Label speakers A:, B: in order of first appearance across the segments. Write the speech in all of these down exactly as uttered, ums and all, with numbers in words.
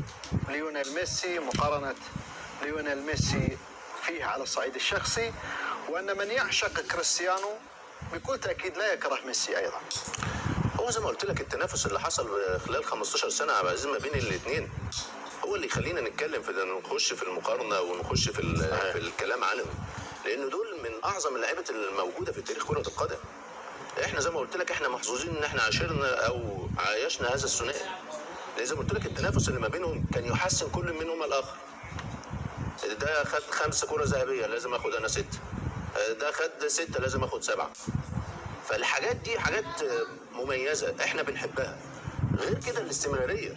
A: ليونيل ميسي، مقارنة ليونيل ميسي فيه على الصعيد الشخصي، وأن من يعشق كريستيانو بكل تأكيد لا يكره ميسي أيضا.
B: هو زي ما قلت لك التنافس اللي حصل خلال خمستاشر سنة عبد العزيز ما بين الاثنين هو اللي يخلينا نتكلم في نخش في المقارنة ونخش في في الكلام عنهم، لأن دول من أعظم اللعيبة الموجودة في تاريخ كرة القدم. احنا زي ما قلت لك احنا محظوظين ان احنا عاشرنا او عايشنا هذا الثنائي. لان زي ما قلت لك التنافس اللي ما بينهم كان يحسن كل منهما الاخر. ده خد خمس كرة ذهبية لازم اخد انا ستة. ده خد ستة لازم اخد سبعة. فالحاجات دي حاجات مميزة احنا بنحبها. غير كده الاستمرارية.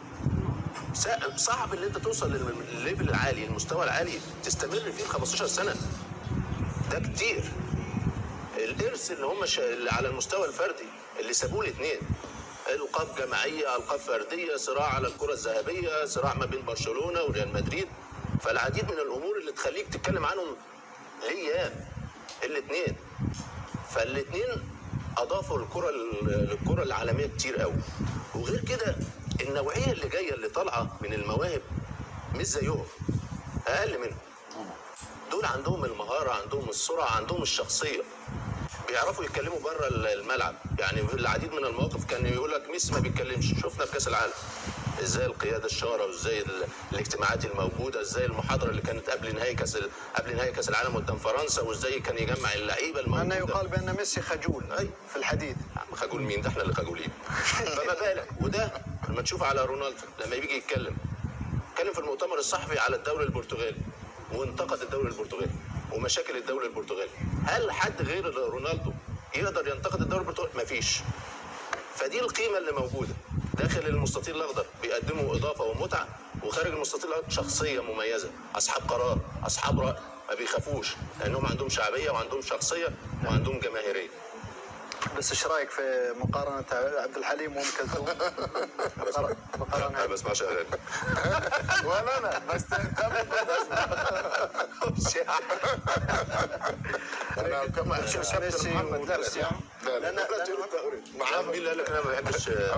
B: صعب ان انت توصل للليفل العالي، المستوى العالي تستمر فيه خمستاشر سنة. ده كتير. الارث اللي هم اللي على المستوى الفردي اللي سابوه الاثنين، القاب جماعيه، القاب فرديه، صراع على الكره الذهبيه، صراع ما بين برشلونه وريال مدريد. فالعديد من الامور اللي تخليك تتكلم عنهم ليام الاثنين. فالاثنين اضافوا الكره للكره العالميه كتير قوي. وغير كده النوعيه اللي جايه اللي طالعه من المواهب مش زيهم، اقل منهم. دول عندهم المهاره، عندهم السرعه، عندهم الشخصيه، بيعرفوا يتكلموا بره الملعب. يعني في العديد من المواقف كان يقول لك ميسي ما بيتكلمش. شفنا في كاس العالم ازاي القياده الشاره، وازاي الاجتماعات الموجوده، ازاي المحاضره اللي كانت قبل نهائي كاس قبل نهائي كاس العالم قدام فرنسا، وازاي كان يجمع اللعيبه الموجوده.
A: أنه يقال بان ميسي خجول أي. في الحديث.
B: خجول مين؟ ده احنا اللي خجولين. فما بالك. وده لما تشوف على رونالدو لما يجي يتكلم اتكلم في المؤتمر الصحفي على الدوري البرتغالي وانتقد الدوري البرتغالي ومشاكل الدوري البرتغالي. هل حد غير رونالدو يقدر ينتقد الدوري البرتغالي؟ مفيش. فدي القيمه اللي موجوده. داخل المستطيل الاخضر بيقدموا اضافه ومتعه، وخارج المستطيل الاخضر شخصيه مميزه، اصحاب قرار، اصحاب راي، ما بيخافوش لانهم عندهم شعبيه وعندهم شخصيه وعندهم جماهيريه.
A: بس ايش رايك في مقارنه عبد الحليم وام كلثوم؟
B: مقارنه انا ما بسمعش اغاني.
C: ولا انا بس انا كمان
A: ميسي
C: محمد لا لا
A: لا لا لا
B: محمد مين اللي قال لك انا ما بحبش؟
C: لا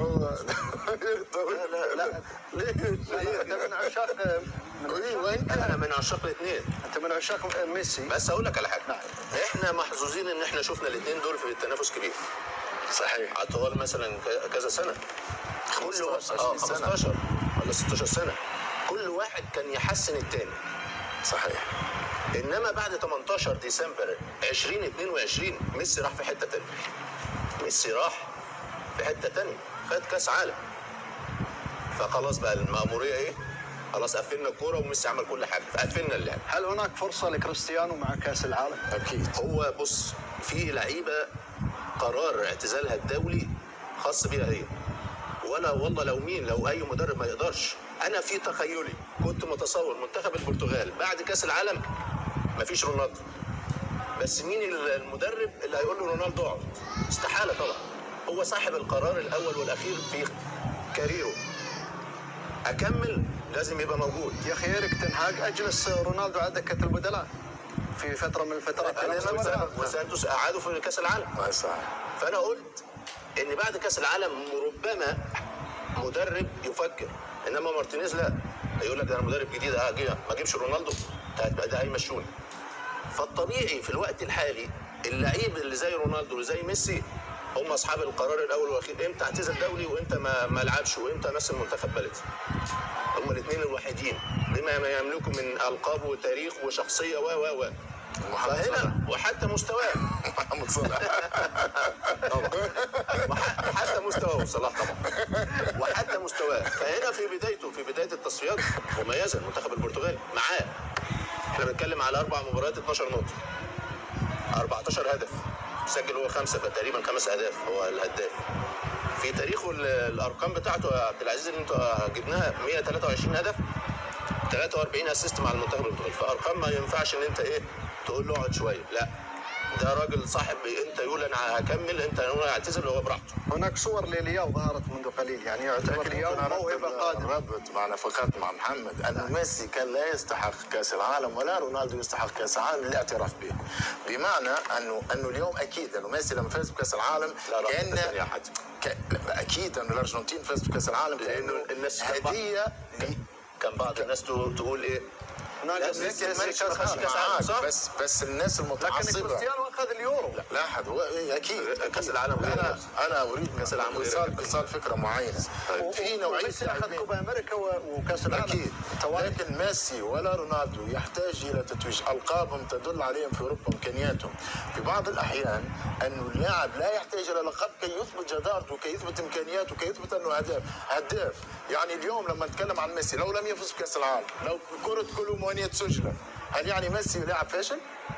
B: لا لا
A: ليه؟ انت من عشاق
B: وين؟ انا من عشاق الاثنين.
A: انت من عشاق ميسي.
B: بس اقول لك على حاجه، احنا محظوظين ان احنا شفنا الاثنين دول في التنافس كبير.
C: صحيح.
B: على طوال مثلا كذا سنه، كل اه خمستاشر ولا ستاشر سنه، كل واحد كان يحسن الثاني.
C: صحيح.
B: انما بعد تمنتاشر ديسمبر ألفين واتنين وعشرين ميسي راح في حته ثانيه. ميسي راح في حته ثانيه، خد كاس عالم. فخلاص بقى المأموريه ايه؟ خلاص قفلنا الكوره وميسي عمل كل حاجه، فقفلنا اللعب.
A: هل هناك فرصه لكريستيانو مع كاس العالم؟
C: اكيد.
B: هو بص، في لعيبه قرار اعتزالها الدولي خاص بيها هي. ولا والله لو مين لو اي مدرب ما يقدرش. انا في تخيلي كنت متصور منتخب البرتغال بعد كاس العالم مفيش رونالدو. بس مين المدرب اللي هيقول له رونالدو اقعد؟ استحاله طبعا. هو صاحب القرار الاول والاخير في كاريره. اكمل لازم يبقى موجود.
A: يا اخي إيريك تن هاج اجلس رونالدو على دكه البدلاء في فتره من الفترات.
B: وسانتوس قعدوا في كاس العالم.
C: صح.
B: فانا قلت ان بعد كاس العالم ربما مدرب يفكر، انما مارتينيز لا، هيقول لك ده انا مدرب جديد اجي ما اجيبش رونالدو ده هيمشوني. فالطبيعي في الوقت الحالي اللعيب اللي زي رونالدو اللي زي ميسي هم اصحاب القرار الاول والاخير، امتى اعتزل دولي وامتى ما ما العبش وامتى امثل منتخب بلدي. هم الاثنين الوحيدين بما ما يملكوا من القاب وتاريخ وشخصيه و و و فهنا وحتى مستواه
C: محمد صلاح
B: طبعا وحتى مستواه صلاح طبعا وحتى مستواه. فهنا في بدايته في بدايه التصفيات مميزه المنتخب البرتغالي معاه. احنا بنتكلم على اربع مباريات اتناشر نقطه، اربعتاشر هدف، سجل هو خمسه فتقريبا خمس اهداف، هو الهداف في تاريخه. الارقام بتاعته يا عبد العزيز اللي انتوا جبناها مية وتلاتة وعشرين هدف، تلاتة واربعين اسيست مع المنتخب البرتغالي. فارقام ما ينفعش ان انت ايه تقول له اقعد شويه، لا ده راجل صاحب انت يقول انا هكمل، انت يقول اعتزل هو براحته.
A: هناك صور للياو ظهرت منذ قليل، يعني يعتبر الياو موهبه قادمه.
C: اربط مع نفقات مع محمد انه ميسي كان لا يستحق كاس العالم ولا رونالدو يستحق كاس العالم للاعتراف به. بمعنى انه انه اليوم اكيد انه ميسي لما فاز بكاس العالم كان ك... اكيد انه الارجنتين فاز بكاس العالم
B: لانه الناس
C: هديه
B: كان بعض الناس تقول ايه
C: لكن ميسي ما خدش كاس العالم صح؟ بس بس الناس المتعصبه
A: لكن كريستيانو اخذ اليورو.
C: لا لاحظ هو اكيد
B: كاس العالم
C: انا انا اريد كاس العالم ايصال ايصال فكره معينه.
A: في نوعيه اخذ كوبا امريكا وكاس العالم
C: اكيد، لكن ميسي ولا رونالدو يحتاج الى تتويج. القابهم تدل عليهم في اوروبا امكانياتهم. في بعض الاحيان انه اللاعب لا يحتاج الى لقب كي يثبت جدارته، كي يثبت امكانياته، كي يثبت انه هداف هداف يعني اليوم لما نتكلم عن ميسي لو لم يفز بكاس العالم، لو كره كولومونية سجلت، هل يعني ميسي لاعب فاشل؟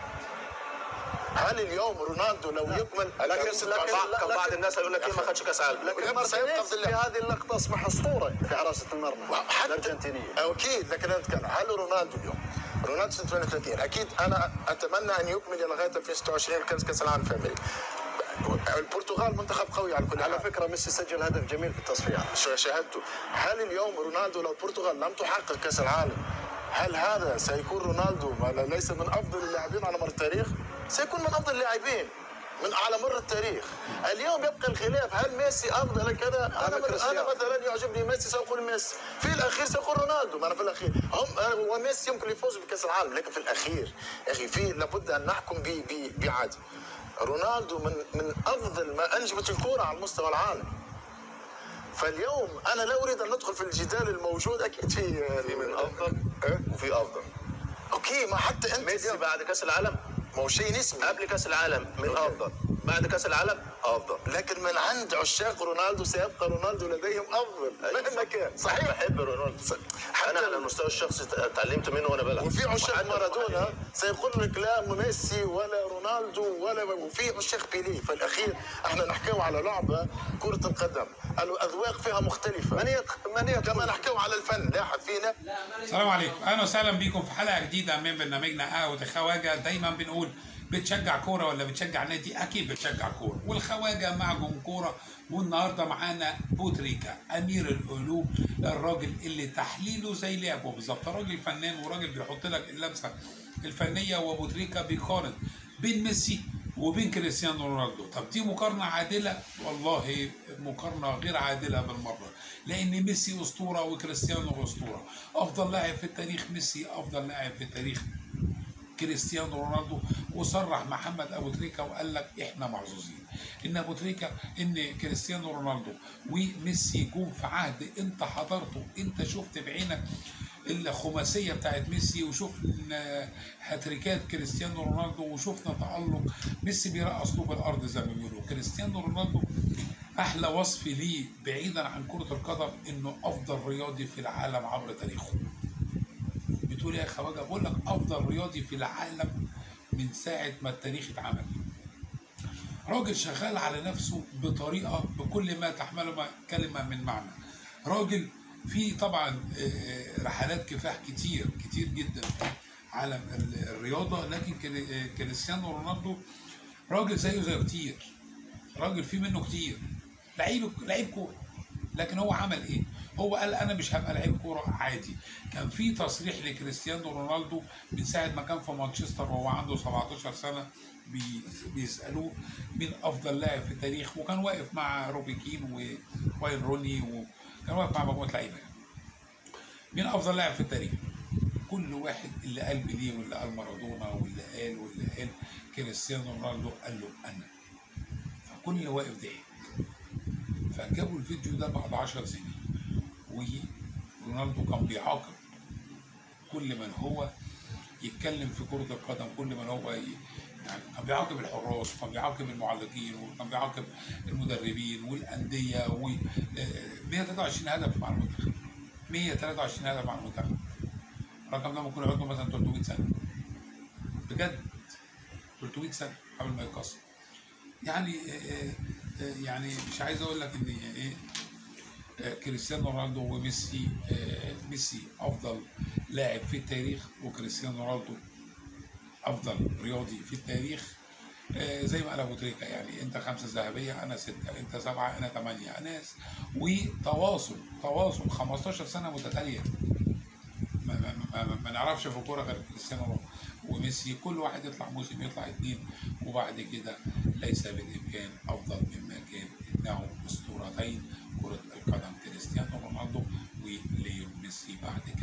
C: هل اليوم رونالدو لو يكمل
B: لكن لكن بعض الناس يقول لك ايه ما خدش كاس عالم،
A: لكن مارتينيز في هذه اللقطه اصبح اسطوره في حراسه المرمى الارجنتينيه.
C: اكيد، لكن انا اتكلم هل رونالدو اليوم رونالدو سنه ثمانية وثلاثين اكيد انا اتمنى ان يكمل لغايه ألفين وستة وعشرين كاس كاس العالم في امريكا. البرتغال منتخب قوي على كل حال.
A: على فكره ميسي سجل هدف جميل في التصفيات
C: شاهدته. هل اليوم رونالدو لو البرتغال لم تحقق كاس العالم هل هذا سيكون رونالدو ليس من افضل اللاعبين على مر التاريخ؟ سيكون من افضل اللاعبين من على مر التاريخ. اليوم يبقى الخلاف هل ميسي افضل كذا. انا انا مثلا يعجبني ميسي ساقول ميسي، في الاخير ساقول رونالدو. ما انا في الاخير هم وميسي يمكن يفوز بكاس العالم، لكن في الاخير يا اخي في لابد ان نحكم بعدل. رونالدو من من افضل ما انجبت الكره على مستوى العالم. فاليوم انا لا اريد ان ندخل في الجدال الموجود. اكيد في
B: في من افضل وفي افضل.
C: اوكي، ما حتى انت
B: ميسي بعد كاس العالم
C: ما هو شيء نسبي.
B: قبل كاس العالم من أوكي. افضل بعد كاس العالم افضل،
C: لكن من عند عشاق رونالدو سيبقى رونالدو لديهم افضل مهما كان.
B: صحيح، بحب رونالدو. انا على المستوى الشخصي تعلمت منه وانا بلعب.
C: وفي عشاق مارادونا سيقول لك لا ميسي ولا رونالدو ولا، وفي عشاق بيليه. في الاخير احنا نحكيو على لعبه كره القدم، الاذواق فيها مختلفه. من من كما نحكيو على الفن. لاحظ فينا.
D: السلام عليكم، اهلا وسهلا بيكم في حلقه جديده من برنامجنا قهوه الخواجه. دايما بنقول بتشجع كوره ولا بتشجع نادي؟ اكيد بتشجع كوره، والخواجه معجون كوره. والنهارده معانا بوتريكا امير القلوب، الراجل اللي تحليله زي لعبه بالظبط، راجل فنان وراجل بيحط لك اللمسه الفنيه. وبوتريكا بيقارن بين ميسي وبين كريستيانو رونالدو. طب دي مقارنه عادله؟ والله مقارنه غير عادله بالمره، لان ميسي اسطوره وكريستيانو اسطوره. افضل لاعب في التاريخ ميسي، افضل لاعب في التاريخ كريستيانو رونالدو. وصرح محمد ابو تريكه وقال لك احنا محظوظين ان ابو تريكه ان كريستيانو رونالدو وميسي جم في عهد انت حضرته، انت شفت بعينك الخماسيه بتاعت ميسي، وشفنا هاتريكات كريستيانو رونالدو، وشفنا تألق ميسي بيرقص طوب الارض زي ما بيقولوا. كريستيانو رونالدو احلى وصف ليه بعيدا عن كره القدم انه افضل رياضي في العالم عبر تاريخه. بتقول يا خواجه؟ بقول لك افضل رياضي في العالم من ساعه ما التاريخ اتعمل. راجل شغال على نفسه بطريقه بكل ما تحمله كلمه من معنى. راجل في طبعا رحلات كفاح كتير كتير جدا في عالم الرياضه، لكن كريستيانو رونالدو راجل زيه زيه كتير، راجل في منه كتير، لعيب لعيب كوره. لكن هو عمل ايه؟ هو قال انا مش هبقى لعيب كوره عادي. كان في تصريح لكريستيانو رونالدو من ساعه ما كان في مانشستر وهو عنده سبعتاشر سنه، بيسالوه مين افضل لاعب في التاريخ، وكان واقف مع روبي كين وواين روني، وكان واقف مع مجموعه لعيبه. مين افضل لاعب في التاريخ؟ كل واحد اللي قال بيليه واللي قال مارادونا واللي قال واللي قال كريستيانو رونالدو قال له انا. فكل واقف ضحك. فجابوا الفيديو ده بعد عشر سنين، ورونالدو كان بيعاقب كل من هو يتكلم في كرة القدم، كل من هو ي... يعني كان بيعاقب الحراس، وكان بيعاقب المعلقين، وكان بيعاقب المدربين والأندية. و مية وتلاتة وعشرين هدف مع المنتخب، مية وتلاتة وعشرين هدف مع المنتخب. الرقم ده ممكن يقعد مثلا تلتمية سنة، بجد تلتمية سنة قبل ما يتكسر. يعني يعني مش عايز اقول لك ان ايه كريستيانو رونالدو وميسي، ميسي افضل لاعب في التاريخ، وكريستيانو رونالدو افضل رياضي في التاريخ. آه، زي ما قال ابو تريكه يعني انت خمسه ذهبيه انا سته، انت سبعه انا ثمانيه، انا وتواصل تواصل خمستاشر سنه متتاليه. ما, ما, ما, ما, ما نعرفش في الكوره غير كريستيانو وميسي، كل واحد يطلع موسم يطلع اتنين وبعد كده ليس بالامكان افضل مما كان. انهم اسطورتين كره القدم كريستيانو رونالدو وليو ميسي بعد